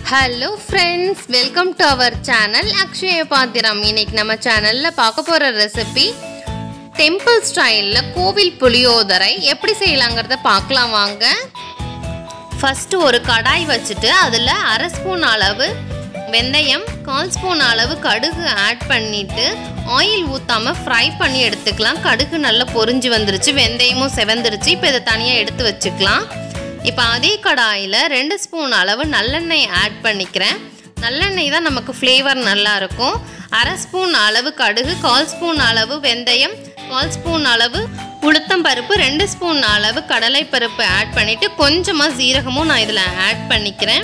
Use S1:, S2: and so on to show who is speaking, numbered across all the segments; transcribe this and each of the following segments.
S1: Hello friends, welcome to our channel Akshaya Paathiram. இன்னைக்கு நம்ம சேனல்ல பார்க்க போற ரெசிபி டெம்பிள் ஸ்டைல்ல கோவில் புளியோதரை எப்படி செய்யலாம்ங்கறத பார்க்கலாம் வாங்க. ஃபர்ஸ்ட் ஒரு கடாய் வச்சிட்டு அதுல 1/2 ஸ்பூன் அளவு வெந்தயம், 1/4 ஸ்பூன் அளவு கடுகு ஆட் பண்ணிட்டு ஆயில் ஊத்தாம ஃப்ரை பண்ணி எடுத்துக்கலாம். கடுகு நல்லா பொரிஞ்சு வந்துருச்சு, வெந்தயமும் செவந்துருச்சு. இப்போ இத தனியா எடுத்து வச்சுக்கலாம். இப்போ அதே கடாயில் 2 ஸ்பூன் அளவு நல்லெண்ணெய் ஆட் பண்ணிக்கிறேன். நல்லெண்ணெய் தான் நமக்கு ஃப்ளேவர் நல்லா இருக்கும். 1/2 ஸ்பூன் அளவு கடுகு, 1/4 ஸ்பூன் அளவு வெந்தயம், 1/4 ஸ்பூன் அளவு உளுத்தம் பருப்பு, 2 ஸ்பூன் அளவு கடலை பருப்பு ஆட் பண்ணிவிட்டு கொஞ்சமாக சீரகமும் நான் இதில் ஆட் பண்ணிக்கிறேன்.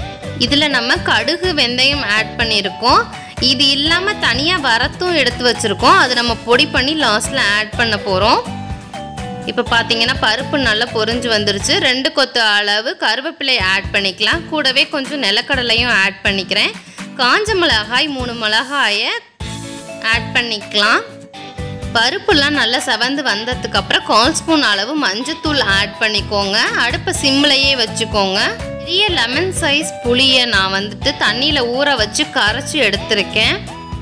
S1: இதில் நம்ம கடுகு வெந்தயம் ஆட் பண்ணியிருக்கோம். இது இல்லாமல் தனியாக வரத்தும் எடுத்து வச்சுருக்கோம். அது நம்ம பொடி பண்ணி லாஸ்ட்டில் ஆட் பண்ண போகிறோம். இப்போ பார்த்தீங்கன்னா பருப்பு நல்லா பொரிஞ்சு வந்துருச்சு. 2 கொத்து அளவு கருவேப்பிலை ஆட் பண்ணிக்கலாம். கூடவே கொஞ்சம் நிலக்கடலையும் ஆட் பண்ணிக்கிறேன். காஞ்ச மிளகாய் 3 மிளகாயை ஆட் பண்ணிக்கலாம். பருப்புலாம் நல்லா செவந்து வந்ததுக்கப்புறம் 1/4 ஸ்பூன் அளவு மஞ்சத்தூள் ஆட் பண்ணிக்கோங்க. அடுப்பை சிம்லையே வச்சுக்கோங்க. பெரிய லெமன் சைஸ் புளியை நான் தண்ணியில் ஊற வச்சு கரைச்சி எடுத்திருக்கேன்.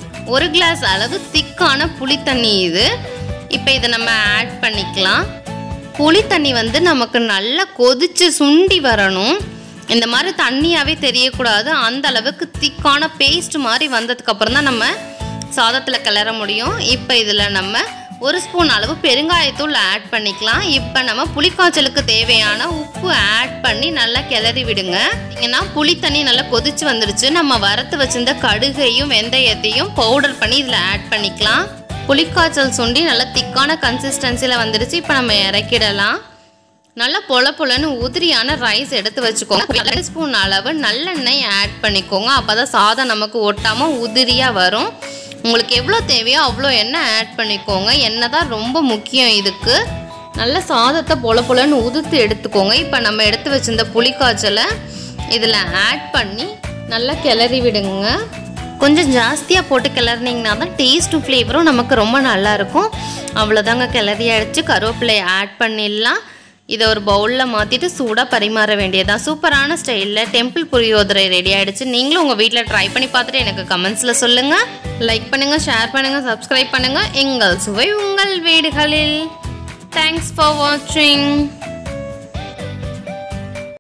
S1: 1 கிளாஸ் அளவு திக்கான புளி தண்ணி இது. இப்போ இதை நம்ம ஆட் பண்ணிக்கலாம். புளி தண்ணி நமக்கு நல்லா கொதிச்சு சுண்டி வரணும். இந்த மாதிரி தண்ணியாகவே தெரியக்கூடாது. அந்த அளவுக்கு திக்கான பேஸ்ட் மாதிரி வந்ததுக்கப்புறம் தான் நம்ம சாதத்தில் கிளற முடியும். இப்போ இதில் நம்ம 1 ஸ்பூன் அளவு பெருங்காயத்தூள் ஆட் பண்ணிக்கலாம். இப்போ நம்ம புளிக்காய்ச்சலுக்கு தேவையான உப்பு ஆட் பண்ணி நல்லா கிளறி விடுங்க. ஏன்னா புளி தண்ணி நல்லா கொதிச்சு வந்துருச்சு. நம்ம வறுத்து வச்சிருந்த கடுகையும் வெந்தயத்தையும் பவுடர் பண்ணி இதில் ஆட் பண்ணிக்கலாம். புளிக்காய்ச்சல் சுண்டி நல்லா திக்கான கன்சிஸ்டன்சியில் வந்துடுச்சு. இப்போ நம்ம இறக்கிடலாம். நல்லா பொலன்னு உதிரியான ரைஸ் எடுத்து வச்சுக்கோங்க. 2 ஸ்பூன் அளவு நல்லெண்ணெய் ஆட் பண்ணிக்கோங்க. அப்போ தான் சாதம் நமக்கு ஒட்டாமல் உதிரியாக வரும். உங்களுக்கு எவ்வளோ தேவையோ அவ்வளோ எண்ணெய் ஆட் பண்ணிக்கோங்க. எண்ணெய் தான் ரொம்ப முக்கியம் இதுக்கு. நல்ல சாதத்தை பொலன்னு உதுத்து எடுத்துக்கோங்க. இப்போ நம்ம எடுத்து வச்சிருந்த புளிக்காய்ச்சலை இதில் ஆட் பண்ணி நல்லா கிளறி விடுங்க. கொஞ்சம் ஜாஸ்தியாக போட்டு கிளறினீங்கன்னா தான் டேஸ்ட்டும் ஃப்ளேவரும் நமக்கு ரொம்ப நல்லாயிருக்கும். அவ்வளோதாங்க, கிளறி அடித்து கருவேப்பிலை ஆட் பண்ணிடலாம். இதை ஒரு பவுலில் மாற்றிட்டு சூடாக பரிமாற வேண்டியதான். சூப்பரான ஸ்டைலில் டெம்பிள் புளியோதரை ரெடி ஆகிடுச்சு. நீங்களும் உங்கள் வீட்டில் ட்ரை பண்ணி பார்த்துட்டு எனக்கு கமெண்ட்ஸில் சொல்லுங்கள். லைக் பண்ணுங்கள், ஷேர் பண்ணுங்கள், சப்ஸ்கிரைப் பண்ணுங்கள். எங்கள் சுவை உங்கள் வீடுகளில். தேங்க்ஸ் ஃபார் வாட்சிங்.